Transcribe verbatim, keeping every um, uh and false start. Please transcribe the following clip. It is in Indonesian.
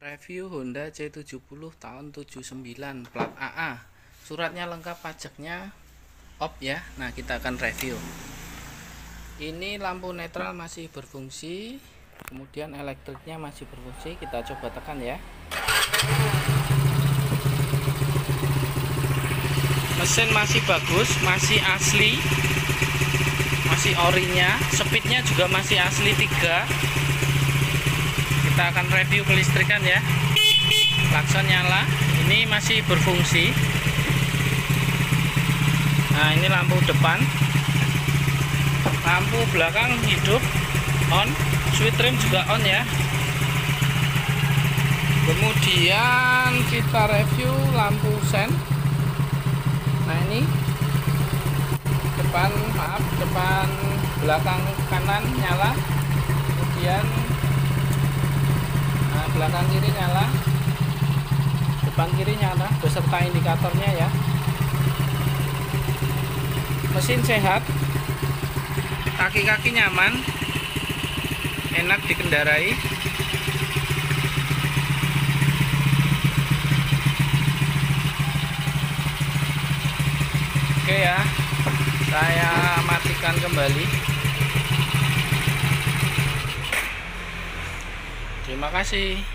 Review Honda C tujuh puluh tahun tujuh puluh sembilan plat A A. Suratnya lengkap, pajaknya op ya. Nah, kita akan review. Ini lampu netral masih berfungsi, kemudian elektriknya masih berfungsi. Kita coba tekan ya. Mesin masih bagus, masih asli, masih orinya. Speednya juga masih asli tiga. Kita akan review kelistrikan ya. Klakson nyala, ini masih berfungsi. Nah, ini lampu depan, lampu belakang hidup, on, switch rem juga on ya. Kemudian kita review lampu sen. Nah, ini depan, maaf, depan belakang kanan nyala, kemudian nah, belakang kiri nyala, depan kiri nyala beserta indikatornya ya. Mesin sehat, kaki-kaki nyaman, enak dikendarai. Oke ya, saya matikan kembali. Terima kasih.